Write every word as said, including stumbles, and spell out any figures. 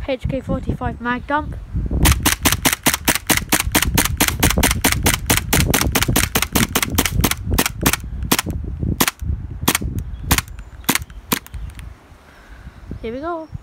H K forty-five mag dump. Here we go.